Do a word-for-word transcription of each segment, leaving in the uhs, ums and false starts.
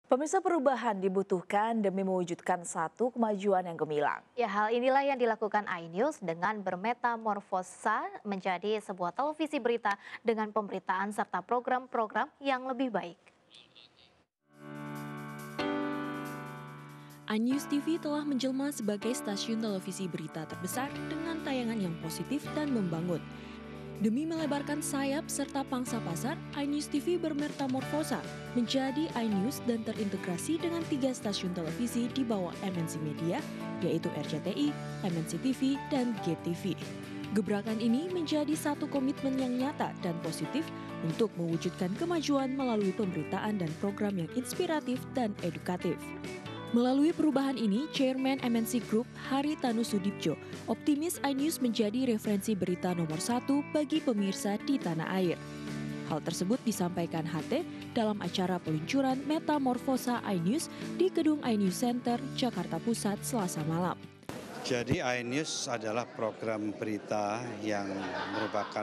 Pemirsa, perubahan dibutuhkan demi mewujudkan satu kemajuan yang gemilang. Ya, hal inilah yang dilakukan iNews dengan bermetamorfosa menjadi sebuah televisi berita dengan pemberitaan serta program-program yang lebih baik. iNews T V telah menjelma sebagai stasiun televisi berita terbesar dengan tayangan yang positif dan membangun. Demi melebarkan sayap serta pangsa pasar, iNews T V bermetamorfosa menjadi iNews dan terintegrasi dengan tiga stasiun televisi di bawah M N C Media, yaitu R C T I, M N C T V, dan G T V. Gebrakan ini menjadi satu komitmen yang nyata dan positif untuk mewujudkan kemajuan melalui pemberitaan dan program yang inspiratif dan edukatif. Melalui perubahan ini, Chairman M N C Group Haritanu Sudibjo optimis iNews menjadi referensi berita nomor satu bagi pemirsa di tanah air. Hal tersebut disampaikan H T dalam acara peluncuran Metamorfosa iNews di Gedung iNews Center, Jakarta Pusat, Selasa malam. Jadi iNews adalah program berita yang merupakan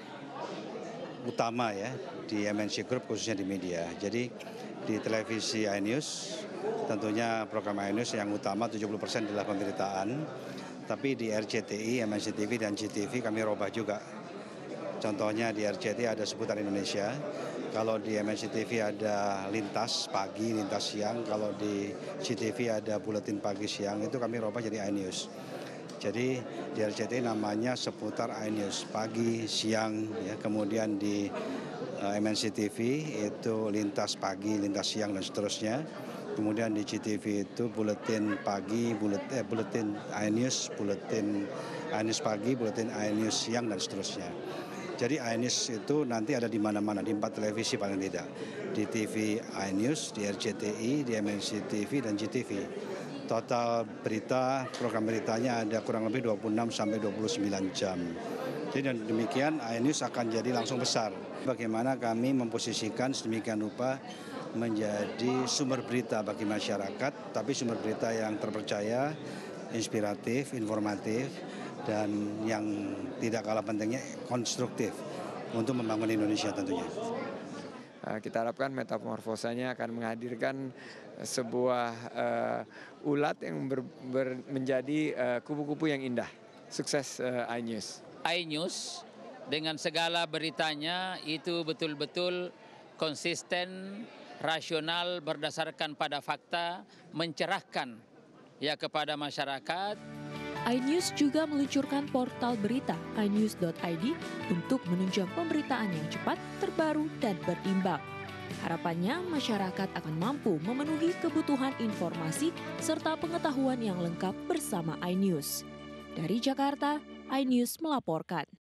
utama ya di M N C Group, khususnya di media. Jadi di televisi iNews tentunya program iNews yang utama tujuh puluh persen adalah pemberitaan, tapi di R C T I, M N C T V, dan G T V kami robah juga. Contohnya di R C T I ada Seputar Indonesia, kalau di M N C T V ada lintas pagi, lintas siang, kalau di G T V ada buletin pagi siang, itu kami robah jadi iNews. Jadi di R C T I namanya Seputar iNews, pagi, siang, ya. Kemudian di uh, M N C T V itu lintas pagi, lintas siang, dan seterusnya. Kemudian di G T V itu buletin pagi, bulet, eh, buletin iNews, buletin iNews pagi, buletin iNews siang, dan seterusnya. Jadi iNews itu nanti ada di mana-mana, di empat televisi paling tidak. Di T V iNews, di R C T I, di M N C T V, dan G T V. Total berita, program beritanya ada kurang lebih dua puluh enam sampai dua puluh sembilan jam. Jadi dan demikian iNews akan jadi langsung besar. Bagaimana kami memposisikan sedemikian rupa menjadi sumber berita bagi masyarakat, tapi sumber berita yang terpercaya, inspiratif, informatif, dan yang tidak kalah pentingnya konstruktif untuk membangun Indonesia tentunya. Kita harapkan metamorfosanya akan menghadirkan sebuah uh, ulat yang ber, ber, menjadi uh, kupu-kupu yang indah. Sukses uh, iNews. iNews dengan segala beritanya itu betul-betul konsisten, rasional, berdasarkan pada fakta, mencerahkan ya kepada masyarakat. iNews juga meluncurkan portal berita i news dot i d untuk menunjang pemberitaan yang cepat, terbaru, dan berimbang. Harapannya masyarakat akan mampu memenuhi kebutuhan informasi serta pengetahuan yang lengkap bersama iNews. Dari Jakarta, iNews melaporkan.